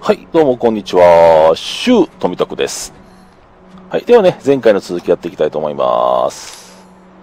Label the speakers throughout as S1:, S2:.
S1: はい、どうもこんにちは。シュウ富徳です。はい、ではね、前回の続きやっていきたいと思います。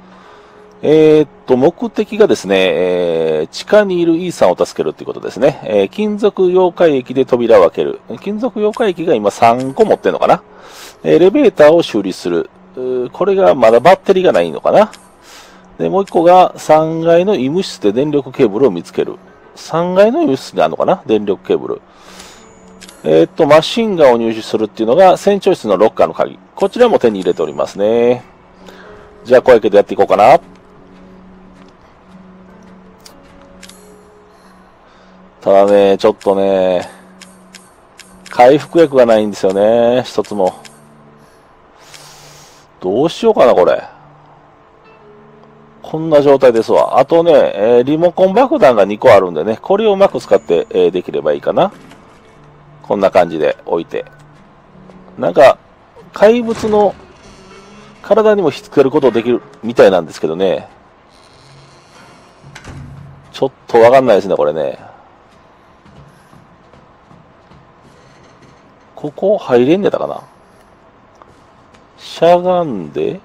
S1: 目的がですね、地下にいるイーサンを助けるっていうことですね。金属溶解液で扉を開ける。金属溶解液が今3個持ってるのかな。エレベーターを修理する。これがまだバッテリーがないのかな。で、もう1個が3階の医務室で電力ケーブルを見つける。3階の医務室にあるのかな、電力ケーブル。マシンガンを入手するっていうのが船長室のロッカーの鍵。こちらも手に入れておりますね。じゃあ、こうやけどやっていこうかな。ただね、ちょっとね、回復薬がないんですよね、一つも。どうしようかな、これ。こんな状態ですわ。あとね、リモコン爆弾が2個あるんでね、これをうまく使って、できればいいかな。こんな感じで置いて。なんか、怪物の体にもひっつけることできるみたいなんですけどね。ちょっとわかんないですね、これね。ここ入れんねたかな。しゃがんで、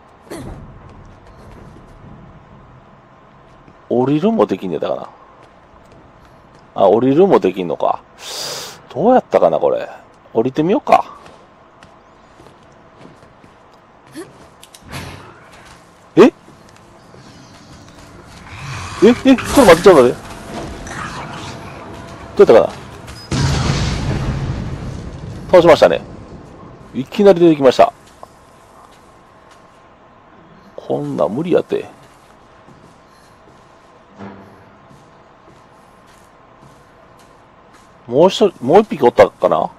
S1: 降りるもできんねたかな。あ、降りるもできんのか。どうやったかな、これ。降りてみようか。えちょっと待って、ちょっと待って。どうやったかな。倒しましたね。いきなり出てきました。こんな無理やって。もう一匹おったかな。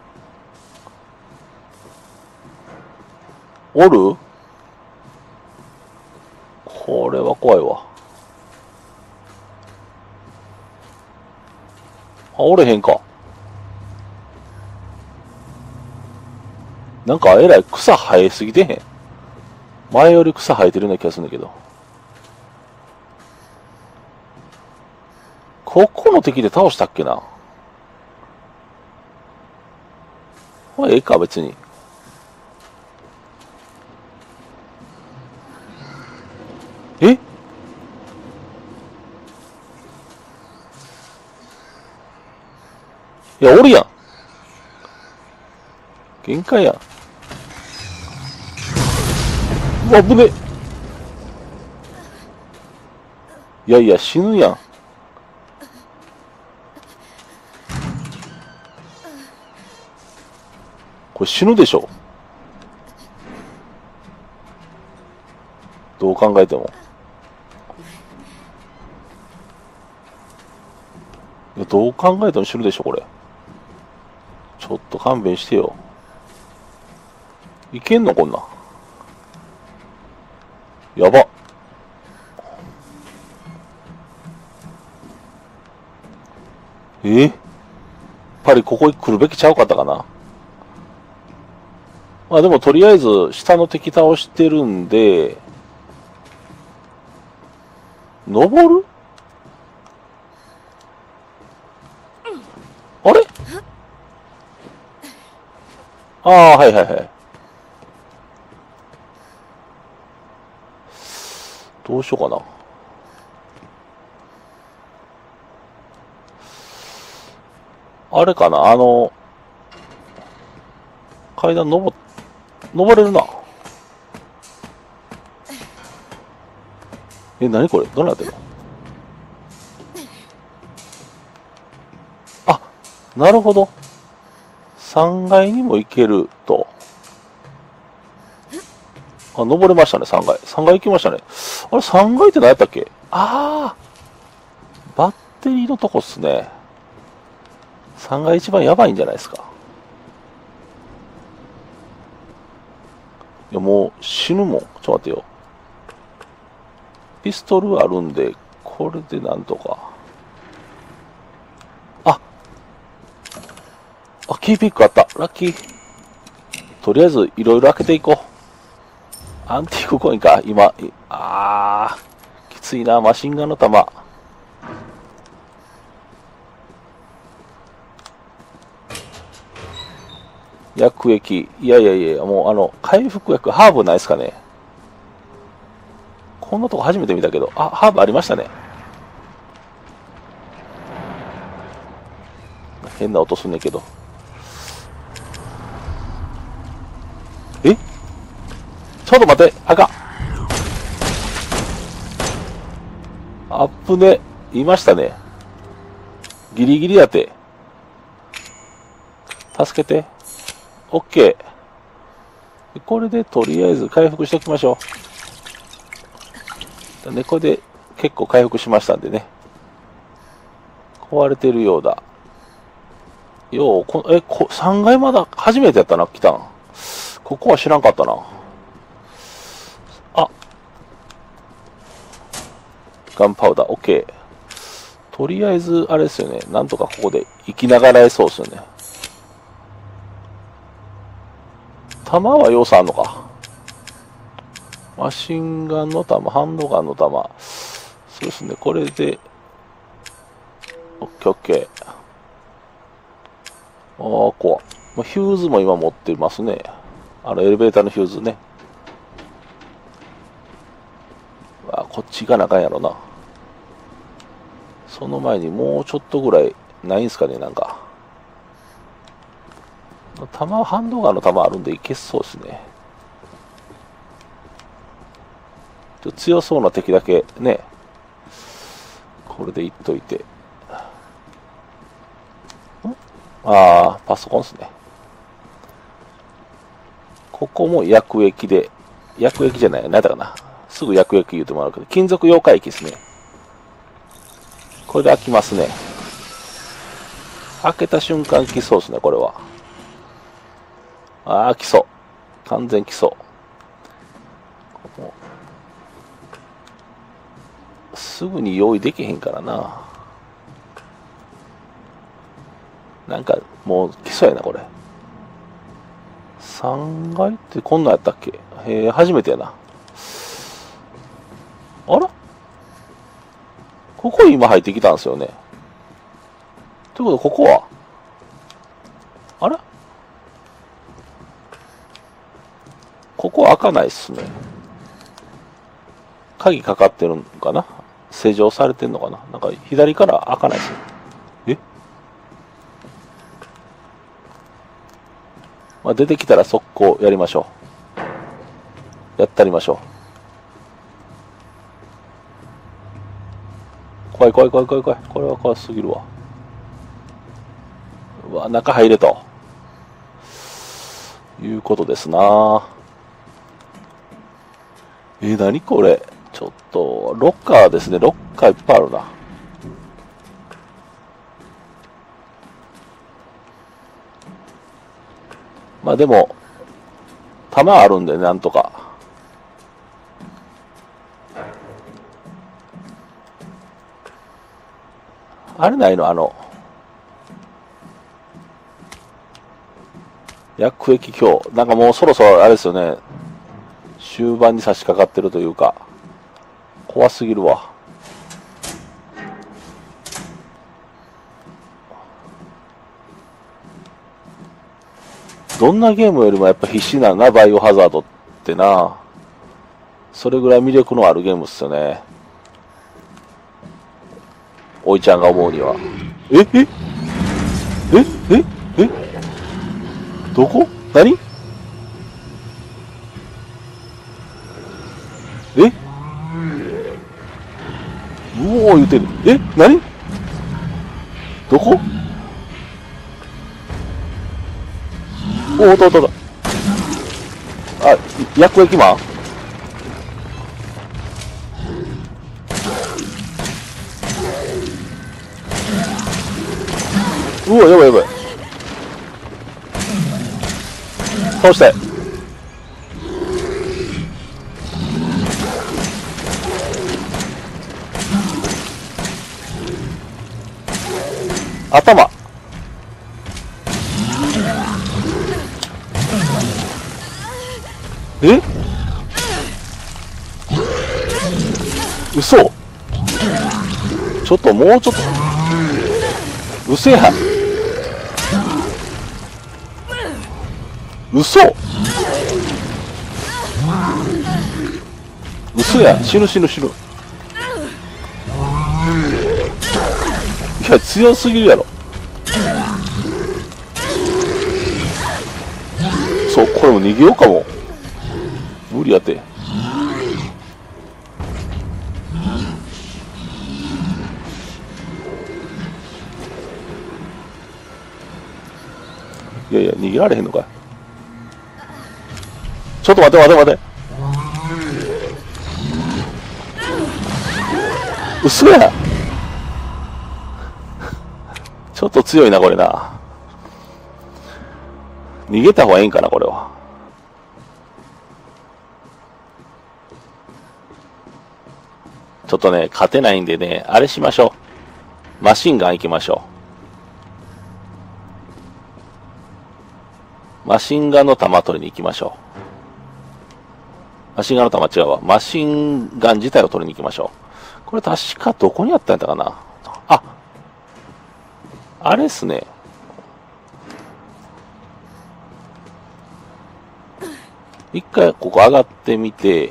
S1: おる？これは怖いわ。あ、おれへんか。なんかえらい草生えすぎてへん。前より草生えてるような気がするんだけど。ここの敵で倒したっけな。まあ、ええか、別に。え？いや、おるやん。限界やん。うわ、危ね。いやいや、死ぬやん。これ死ぬでしょ。どう考えても。いや、どう考えても死ぬでしょ、これ。ちょっと勘弁してよ。いけんのこんなん。やば。やっぱりここに来るべきちゃうかったかな。まあでもとりあえず下の敵倒してるんで、登る？あれ？ああ、はいはいはい。どうしようかな。あれかな、階段登れるな。何これ？どうなってんの？あ、なるほど。3階にも行けると。あ、登れましたね、3階。3階行きましたね。あれ、3階って何やったっけ？ああ、バッテリーのとこっすね。3階一番やばいんじゃないですか。いや、もう死ぬもん。ちょっと待ってよ。ピストルあるんで、これでなんとか。キーピックあった。ラッキー。とりあえず、いろいろ開けていこう。アンティークコインか、今。きついな、マシンガンの弾。 薬液。いやいやいや、もう回復薬、ハーブないですかね。こんなとこ初めて見たけど、あ、ハーブありましたね。変な音すんねんけど。え、ちょっと待って、あかん。アップね、いましたね。ギリギリやて。助けて。オッケー。これでとりあえず回復しておきましょう。猫で結構回復しましたんでね。壊れてるようだ。よう、3階まだ初めてやったな、来たん。ここは知らんかったな。あ。ガンパウダー、オッケー。とりあえず、あれですよね。なんとかここで生きながらえそうですよね。弾は要素あんのか。マシンガンの弾、ハンドガンの弾。そうですね、これで、オッケーオッケー。ああ、怖い。ヒューズも今持ってますね。エレベーターのヒューズね。こっち行かなあかんやろな。その前にもうちょっとぐらいないんすかね、なんか。弾、ハンドガンの弾あるんでいけそうですね。強そうな敵だけね。これでいっといて。ああ、パソコンですね。ここも薬液で、薬液じゃない、何だかな。すぐ薬液言うてもらうけど、金属溶解液ですね。これで開きますね。開けた瞬間来そうですね、これは。ああ、来そう。完全来そう。すぐに用意できへんからな。なんか、もう来そうやな、これ。3階ってこんなんやったっけ？初めてやな。あら？ここ今入ってきたんですよね。ということで、ここはあら？ここは開かないっすね。鍵かかってるんかな？施錠されてんのかな？なんか左から開かないっすね。まあ、出てきたら速攻やりましょう。やったりましょう。怖い怖い怖い怖い怖い。これは怖すぎるわ。うわ、中入れと。いうことですな。何これ。ちょっと、ロッカーですね。ロッカーいっぱいあるな。まあでも、弾あるんで、なんとか。あれないの？薬液今日。なんかもうそろそろあれですよね。終盤に差し掛かってるというか。怖すぎるわ。どんなゲームよりもやっぱ必死なんな、バイオハザードってな。それぐらい魅力のあるゲームっすよね。おいちゃんが思うには。えどこ？何？うおー言うてる。何？どこ？おっとっとっと。あ、薬液マン？うわ、やばいやばい。倒したい。頭。嘘。ちょっともうちょっと。うせや。 嘘嘘や。死ぬ死ぬ死ぬ。いや、強すぎるやろ。そう、これも逃げようかも。無理やって。いやいや、逃げられへんのかい。ちょっと待て待て待て。嘘や。ちょっと強いな、これな。逃げた方がいいんかな、これは。ちょっとね、勝てないんでね、あれしましょう。マシンガン行きましょう。マシンガンの弾取りに行きましょう。マシンガンの弾違うわ。マシンガン自体を取りに行きましょう。これ確かどこにあったんやったかな。あ、あれっすね。一回ここ上がってみて、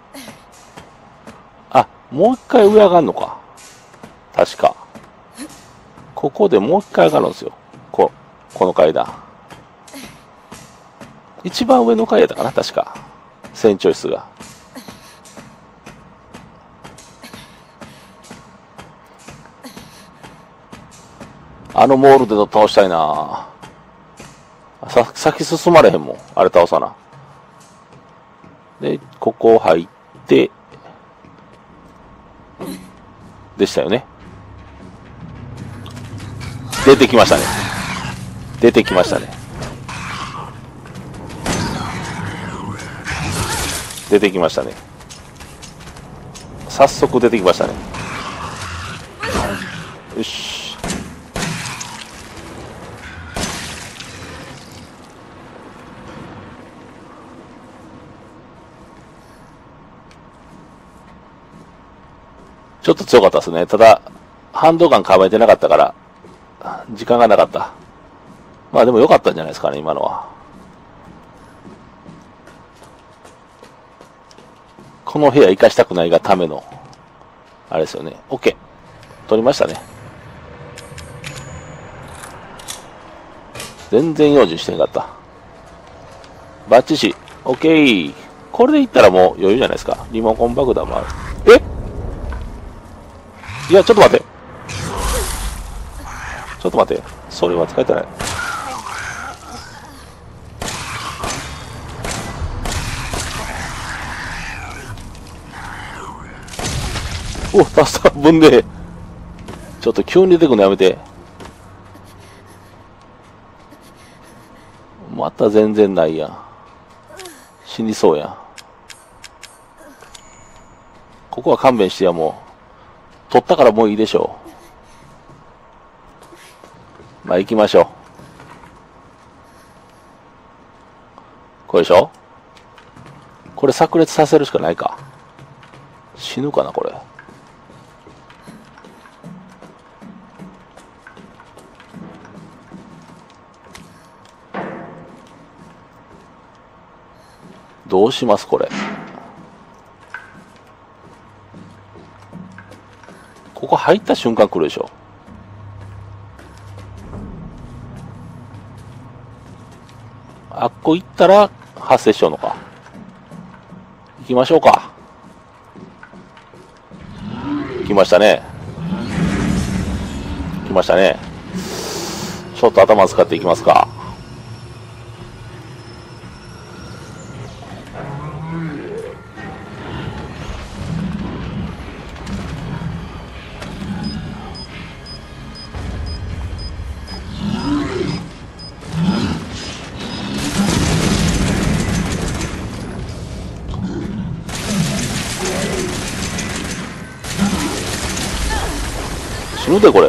S1: あ、もう一回上上がるのか。確か。ここでもう一回上がるんですよ。この階段。一番上の階やったかな、確か。船長室が。あのモールで倒したいな。先進まれへんもん。あれ倒さな。で、ここ入って、でしたよね。出てきましたね。出てきましたね。出てきましたね。早速出てきましたね。よし。ちょっと強かったですね。ただ、ハンドガン構えてなかったから、時間がなかった。まあでも良かったんじゃないですかね、今のは。この部屋行かしたくないがための、あれですよね。OK。取りましたね。全然用心してなかった。バッチシ。OK。これでいったらもう余裕じゃないですか。リモコン爆弾もある。え？いや、ちょっと待って。ちょっと待って。それは使えてない。お、助かる分で。ちょっと急に出てくるのやめて。また全然ないやん。死にそうやん。ここは勘弁してや、もう。取ったからもういいでしょう。まあ行きましょう。これでしょ？これ炸裂させるしかないか。死ぬかな、これ。どうしますこれ。ここ入った瞬間来るでしょ。あっこ行ったら発生しようのか。行きましょうか。来ましたね。来ましたね。ちょっと頭使っていきますか。死ぬでこれ。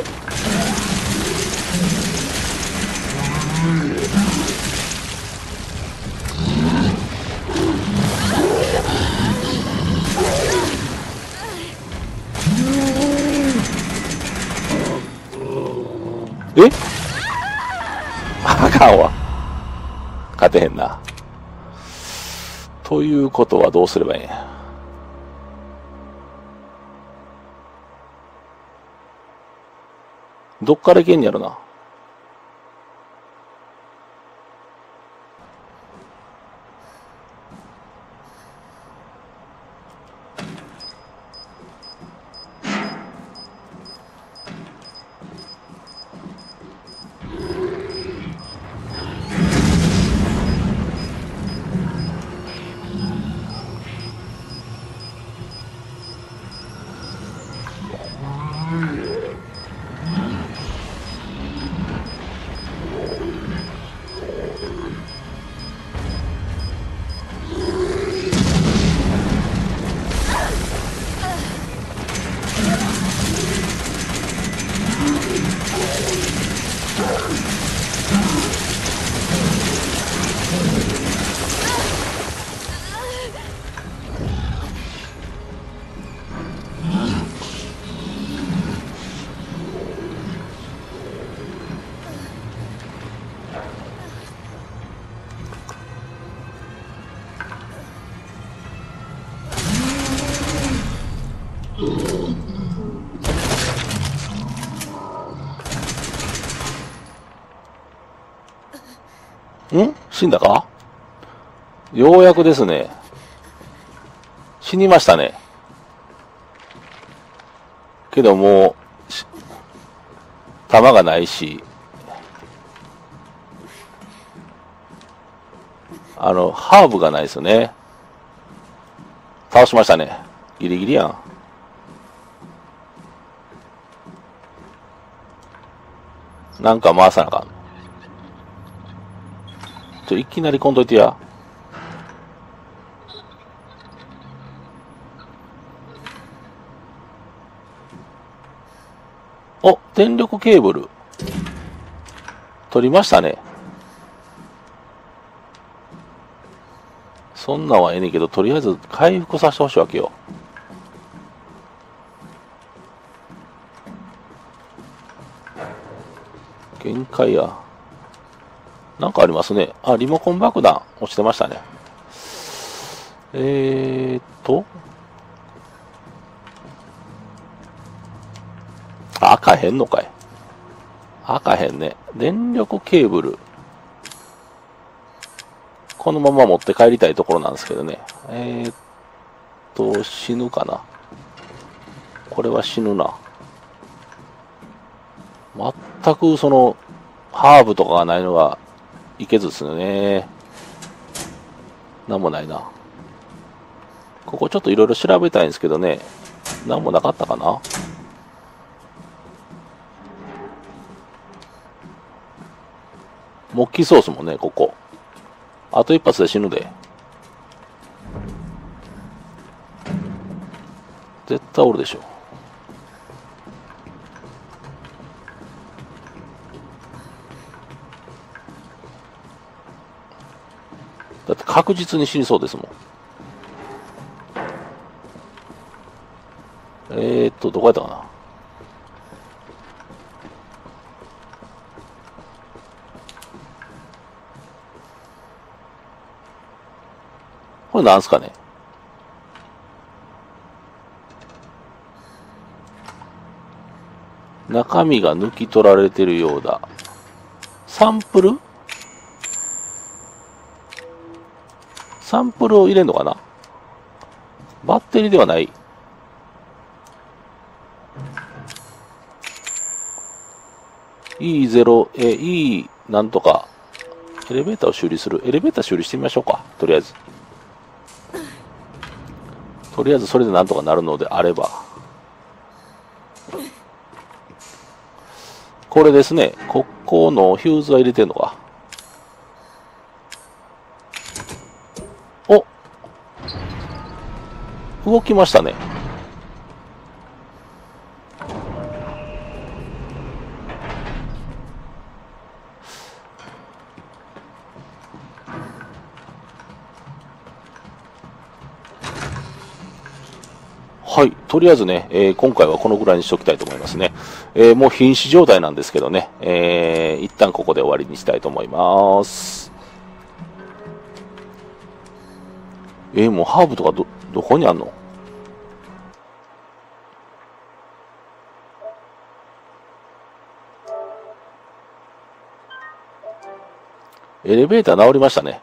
S1: え？あかんわ。 勝てへんな。ということはどうすればいいんや。どっから行けんやろな。死んだか？ようやくですね。死にましたね。けどもう、弾がないし、ハーブがないですよね。倒しましたね。ギリギリやん。なんか回さなあかん。いきなりこんといてや。お、電力ケーブル。取りましたね。そんなんはええねんけど、とりあえず回復させてほしいわけよ。限界や。なんかありますね。あ、リモコン爆弾落ちてましたね。開かへんのかい。開かへんね。電力ケーブル。このまま持って帰りたいところなんですけどね。死ぬかな。これは死ぬな。全くハーブとかがないのがいけずですよね。なんもないな。ここちょっといろいろ調べたいんですけどね。なんもなかったかな。木器ソースもね、ここ。あと一発で死ぬで。絶対おるでしょ。だって確実に死にそうですもん。どこやったかな。これなんすかね。中身が抜き取られてるようだ。サンプルを入れんのかな。バッテリーではない。E0、E なんとか。エレベーターを修理する。エレベーター修理してみましょうか。とりあえず。それでなんとかなるのであれば。これですね。ここのヒューズは入れてんのか。お、動きましたね。はい。とりあえずね、今回はこのぐらいにしておきたいと思いますね。もう瀕死状態なんですけどね、一旦ここで終わりにしたいと思います。 もうハーブとかどこにあんの？エレベーター直りましたね。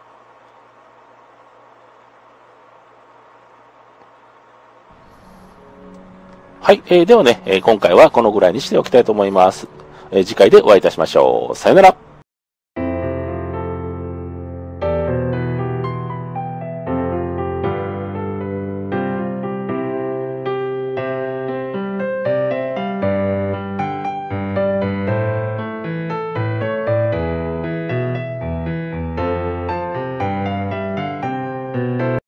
S1: はい。ではね、今回はこのぐらいにしておきたいと思います。次回でお会いいたしましょう。さよなら。